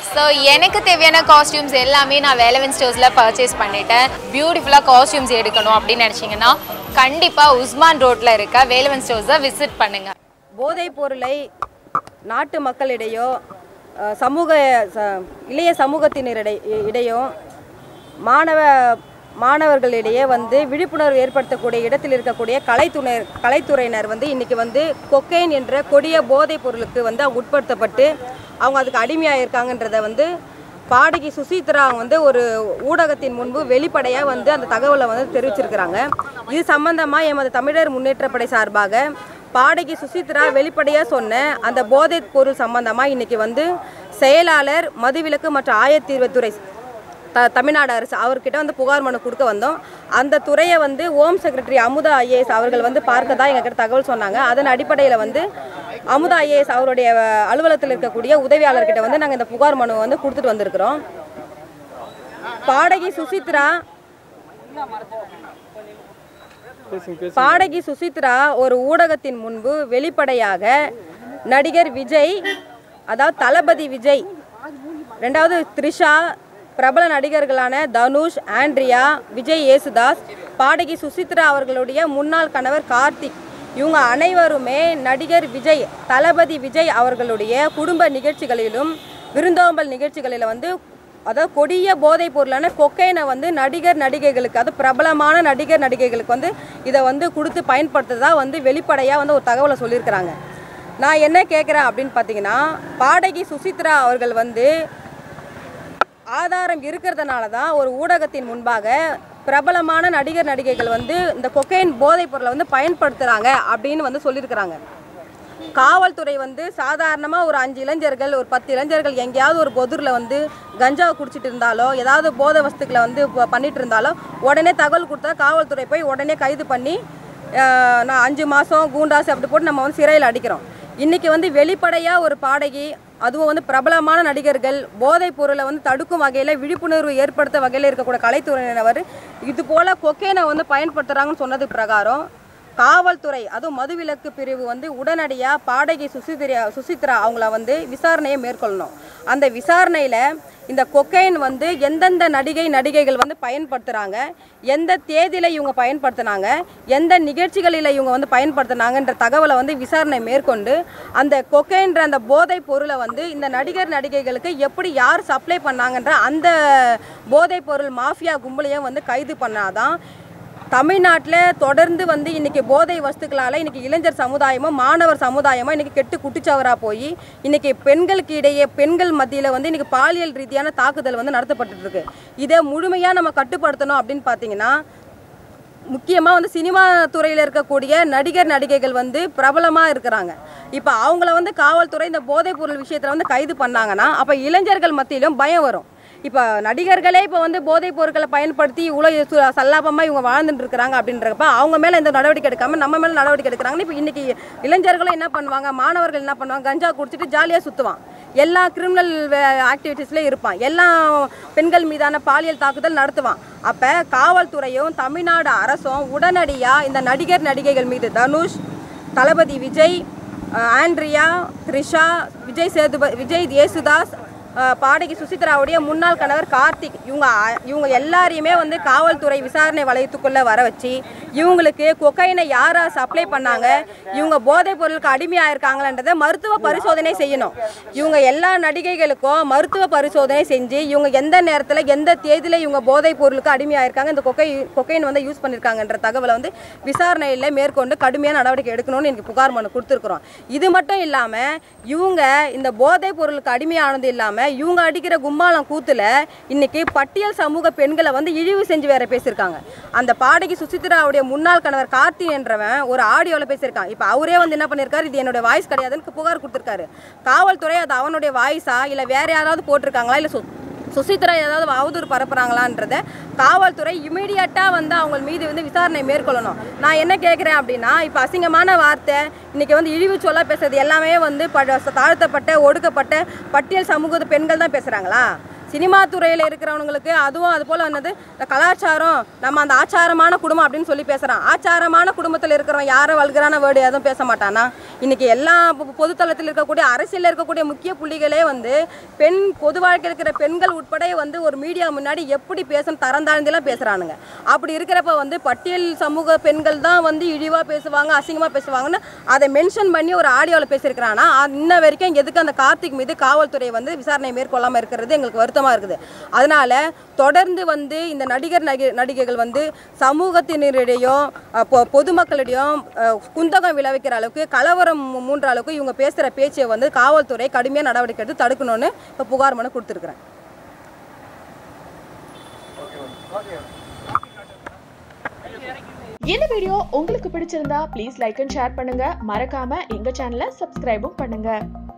So எனக்கு தேவையான costumes எல்லாமே நான் வேலவன் ஸ்டோர்ஸில் பர்ச்சேஸ் பண்ணிட்டேன். பியூட்டிஃபுல்லாக காஸ்டியூம்ஸ் எடுக்கணும் அப்படின்னு நினச்சிங்கன்னா கண்டிப்பாக உஸ்மான் ரோட்டில் இருக்க வேலவன் ஸ்டோர்ஸை விசிட் பண்ணுங்கள். போதைப் பொருளை நாட்டு மக்களிடையோ இளைய சமூகத்தினரிடையோ மாணவர்களிடையே விழிப்புணர்வு ஏற்படுத்தக்கூடிய இடத்தில் இருக்கக்கூடிய கலைத்துறையினர் இன்றைக்கி கொக்கைன் என்ற கொடிய போதைப் பொருளுக்கு அவங்க உட்படுத்தப்பட்டு அவங்க அதுக்கு அடிமையாக இருக்காங்கன்றதை பாடகி சுசித்ரா ஒரு ஊடகத்தின் முன்பு வெளிப்படையாக அந்த தகவலை தெரிவிச்சிருக்கிறாங்க. இது சம்பந்தமாக எமது தமிழர் முன்னேற்றப்படை சார்பாக பாடகி சுசித்ரா வெளிப்படையாக சொன்ன அந்த போதைப் பொருள் சம்பந்தமாக இன்றைக்கி செயலாளர் மதுவிலக்கு மற்றும் ஆயத்தீர்வுத்துறை தமிழ்நாடு அரசு அவர்கிட்ட புகார் மனு கொடுக்க வந்தோம். அந்த துறையை ஹோம் செக்ரட்டரி அமுதா ஐஏஎஸ் அவர்கள் பார்க்க தான் எங்ககிட்ட தகவல் சொன்னாங்க. அதன் அடிப்படையில் அமுதா ஐஏஎஸ் அவருடைய அலுவலகத்தில் இருக்கக்கூடிய உதவியாளர்கிட்ட நாங்கள் இந்த புகார் மனு கொடுத்துட்டு வந்திருக்கிறோம். பாடகி சுசித்ரா ஒரு ஊடகத்தின் முன்பு வெளிப்படையாக நடிகர் விஜய், அதாவது தளபதி விஜய், ரெண்டாவது த்ரிஷா, பிரபல நடிகர்களான தனுஷ், ஆண்ட்ரியா, விஜய் யேசுதாஸ், பாடகி சுசித்ரா அவர்களுடைய முன்னாள் கணவர் கார்த்திக், இவங்க அனைவருமே நடிகர் விஜய், தளபதி விஜய் அவர்களுடைய குடும்ப நிகழ்ச்சிகளிலும் விருந்தோம்பல் நிகழ்ச்சிகளில் அதாவது கொடிய போதைப் பொருளான கொக்கைனை நடிகர் நடிகைகளுக்கு, அது பிரபலமான நடிகர் நடிகைகளுக்கு இதை கொடுத்து பயன்படுத்துறதா வெளிப்படையாக ஒரு தகவலை சொல்லியிருக்கிறாங்க. நான் என்ன கேட்குறேன் அப்படின்னு பார்த்தீங்கன்னா, பாடகி சுசித்ரா அவர்கள் ஆதாரம் இருக்கிறதுனால தான் ஒரு ஊடகத்தின் முன்பாக பிரபலமான நடிகர் நடிகைகள் இந்த கொக்கைன் போதைப் பொருளை பயன்படுத்துகிறாங்க அப்படின்னு சொல்லியிருக்கிறாங்க. காவல்துறை சாதாரணமாக ஒரு 5 இளைஞர்கள், ஒரு 10 இளைஞர்கள் எங்கேயாவது ஒரு பொதுரில் கஞ்சாவை குடிச்சிட்டு இருந்தாலோ ஏதாவது போதை வஸ்துக்களை பண்ணிட்டு இருந்தாலோ உடனே தகவல் கொடுத்தா காவல்துறை போய் உடனே கைது பண்ணி நான் 5 மாதம் கூண்டாசு அப்படி போட்டு நம்ம சிறையில் அடிக்கிறோம். இன்றைக்கி வெளிப்படையாக ஒரு பாடகி, அதுவும் பிரபலமான நடிகர்கள் போதைப் பொருளை தடுக்கும் வகையில் விழிப்புணர்வு ஏற்படுத்த வகையில் இருக்கக்கூடிய கலைத்துறையினர் இது போல் கொக்கைனை பயன்படுத்துகிறாங்கன்னு சொன்னது பிரகாரம் காவல்துறை, அதுவும் மதுவிலக்கு பிரிவு உடனடியாக பாடகி சுசித்ரா அவங்கள விசாரணையை மேற்கொள்ளணும். அந்த விசாரணையில் இந்த கொக்கைன் எந்தெந்த நடிகைகள் பயன்படுத்துகிறாங்க, எந்த தேதியில் இவங்க பயன்படுத்தினாங்க, எந்த நிகழ்ச்சிகளில் இவங்க பயன்படுத்தினாங்கன்ற தகவலை விசாரணை மேற்கொண்டு அந்த கொக்கைன்ற அந்த போதைப் பொருளை இந்த நடிகர் நடிகைகளுக்கு எப்படி யார் சப்ளை பண்ணாங்கன்ற அந்த போதைப் பொருள் மாஃபியா கும்பலையும் கைது பண்ணாதான் தமிழ்நாட்டில் தொடர்ந்து இன்றைக்கி போதை வஸ்துக்களால் இன்றைக்கி இளைஞர் சமுதாயமும் மாணவர் சமுதாயமும் இன்றைக்கி கெட்டு குட்டிச்சவராக போய் இன்றைக்கி பெண்களுக்கு இடையே பெண்கள் மத்தியில் இன்றைக்கி பாலியல் ரீதியான தாக்குதல் நடத்தப்பட்டுருக்கு. இதை முழுமையாக நம்ம கட்டுப்படுத்தணும் அப்படின்னு பார்த்தீங்கன்னா, முக்கியமாக சினிமா துறையில் இருக்கக்கூடிய நடிகர் நடிகைகள் பிரபலமாக இருக்கிறாங்க. இப்போ அவங்கள காவல்துறை இந்த போதைப் பொருள் விஷயத்தில் கைது பண்ணாங்கன்னா அப்போ இளைஞர்கள் மத்தியிலும் பயம் வரும். இப்போ நடிகர்களே இப்போ போதைப் பொருட்களை பயன்படுத்தி இவ்வளோ சல்லாபமாக இவங்க வாழ்ந்துட்டு இருக்கிறாங்க அப்படின்றப்ப அவங்க மேலே எந்த நடவடிக்கை எடுக்காமல் நம்ம மேலே நடவடிக்கை எடுக்கிறாங்கன்னு இப்போ இன்றைக்கி இளைஞர்களும் என்ன பண்ணுவாங்க, மாணவர்கள் என்ன பண்ணுவாங்க, கஞ்சா குடிச்சிட்டு ஜாலியாக சுற்றுவான், எல்லா கிரிமினல் ஆக்டிவிட்டீஸ்லேயும் இருப்பான், எல்லா பெண்கள் மீதான பாலியல் தாக்குதல் நடத்துவான். அப்போ காவல்துறையும் தமிழ்நாடு அரசும் உடனடியாக இந்த நடிகர் நடிகைகள் மீது தனுஷ், தளபதி விஜய், ஆண்ட்ரியா, த்ரிஷா, விஜய் யேசுதாஸ், பாடகி சுசித்ராவுடைய முன்னாள் கணவர் கார்த்திக், இவங்க எல்லாரையுமே காவல்துறை விசாரணை வளையத்துக்குள்ளே வர வச்சு இவங்களுக்கு கொக்கைனை யாரா சப்ளை பண்ணாங்க, இவங்க போதைப் பொருளுக்கு அடிமையாக இருக்காங்கன்றதை மருத்துவ பரிசோதனை செய்யணும். இவங்க எல்லா நடிகைகளுக்கும் மருத்துவ பரிசோதனை செஞ்சு இவங்க எந்த நேரத்தில் எந்த தேதியில் இவங்க போதைப் பொருளுக்கு அடிமையாக இருக்காங்க, இந்த கொக்கைன் யூஸ் பண்ணியிருக்காங்கன்ற தகவலை விசாரணையில் மேற்கொண்டு கடுமையான நடவடிக்கை எடுக்கணும்னு எனக்கு புகார் மனு கொடுத்துருக்குறோம். இது மட்டும் இல்லாமல் இவங்க இந்த போதைப் பொருளுக்கு அடிமையானது இல்லாமல் இவங்க அடிக்கிற கும்மாளம் கூத்துல இன்னைக்கு பட்டியல் சமூக பெண்களை இழிவு செஞ்சு வேற பேசியிருக்காங்க. அந்த பாடகி சுசித்ராவுடைய முன்னாள் கணவர் கார்த்தி என்றவன் ஒரு ஆடியோவில் பேசியிருக்கான். இப்போ அவரே என்ன பண்ணியிருக்காரு, இது என்னுடைய வாய்ஸ் கிடையாதுன்னு புகார் கொடுத்துருக்காரு. காவல்துறை அது அவனுடைய வாய்ஸா இல்லை வேற யாராவது போட்டிருக்காங்களா இல்லை சுசித்ரா ஏதாவது அவதூறு பரப்புறாங்களான்றத காவல்துறை இமீடியட்டாக அவங்க மீது விசாரணை மேற்கொள்ளணும். நான் என்ன கேட்குறேன் அப்படின்னா, இப்போ அசிங்கமான வார்த்தை இன்றைக்கி இழிவு சொல்ல பேசுறது எல்லாமே தாழ்த்தப்பட்ட ஒடுக்கப்பட்ட பட்டியல் சமூக பெண்கள் தான் பேசுகிறாங்களா? சினிமா துறையில் இருக்கிறவங்களுக்கு அதுவும் அது போல் என்னது இந்த கலாச்சாரம் நம்ம அந்த ஆச்சாரமான குடும்பம் அப்படின்னு சொல்லி பேசுகிறான். ஆச்சாரமான குடும்பத்தில் இருக்கிறவன் யாரும் வல்கரான வேர்டு எதுவும் பேச மாட்டானா? இன்றைக்கி எல்லா பொதுத்தளத்தில் இருக்கக்கூடிய அரசியலில் இருக்கக்கூடிய முக்கிய புள்ளிகளே வந்து பொது வாழ்க்கையில் இருக்கிற பெண்கள் உட்பட வந்து ஒரு மீடியா முன்னாடி எப்படி பேசணும் தரந்தாழ்ந்தெல்லாம் பேசுகிறானுங்க. அப்படி இருக்கிறப்ப வந்து பட்டியல் சமூக பெண்கள் தான் வந்து இழிவாக பேசுவாங்க, அசிங்கமாக பேசுவாங்கன்னு அதை மென்ஷன் பண்ணி ஒரு ஆடியோவில் பேசியிருக்கிறான்னா இன்ன வரைக்கும் எதுக்கு அந்த கார்த்திக் மீது காவல்துறை வந்து விசாரணை மேற்கொள்ளாமல் இருக்கிறது எங்களுக்கு வருத்தமாக இருக்குது. அதனால் தொடர்ந்து வந்து இந்த நடிகைகள் வந்து சமூகத்தினரிடையும் பொதுமக்களிடையும் குந்தகம் விளைவிக்கிற அளவுக்கு கலவரம் மூன்ற அளவுக்கு இவங்க பேசுகிற பேச்சை வந்து காவல்துறை கடுமையாக நடவடிக்கை எடுத்து தடுக்கணும்னு இப்போ புகார் மனு கொடுத்துருக்குறேன். இந்த வீடியோ உங்களுக்கு பிடிச்சிருந்தா ப்ளீஸ் லைக் அண்ட் ஷேர் பண்ணுங்க. மறக்காம எங்க சேனலை சப்ஸ்கிரைபும் பண்ணுங்க.